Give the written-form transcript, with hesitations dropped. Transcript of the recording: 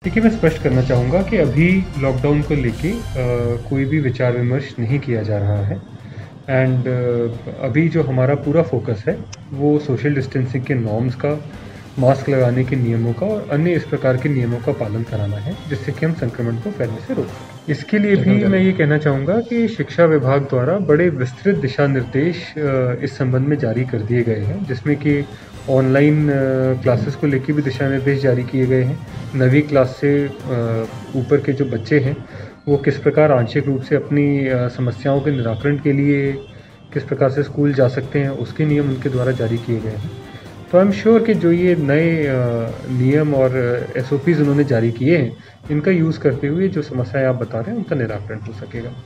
देखिए, मैं स्पष्ट करना चाहूँगा कि अभी लॉकडाउन को लेके कोई भी विचार विमर्श नहीं किया जा रहा है एंड अभी जो हमारा पूरा फ़ोकस है, वो सोशल डिस्टेंसिंग के नॉर्म्स का, मास्क लगाने के नियमों का और अन्य इस प्रकार के नियमों का पालन कराना है, जिससे कि हम संक्रमण को फैलने से रोक सकें। इसके लिए भी मैं ये कहना चाहूँगा कि शिक्षा विभाग द्वारा बड़े विस्तृत दिशा निर्देश इस संबंध में जारी कर दिए गए हैं, जिसमें कि ऑनलाइन क्लासेस को लेके भी दिशा निर्देश जारी किए गए हैं। 9वीं क्लास से ऊपर के जो बच्चे हैं, वो किस प्रकार आंशिक रूप से अपनी समस्याओं के निराकरण के लिए किस प्रकार से स्कूल जा सकते हैं, उसके नियम उनके द्वारा जारी किए गए हैं। तो आई एम श्योर कि जो ये नए नियम और एसओपीज़ उन्होंने जारी किए हैं, इनका यूज़ करते हुए जो समस्याएँ आप बता रहे हैं, उनका निराकरण हो सकेगा।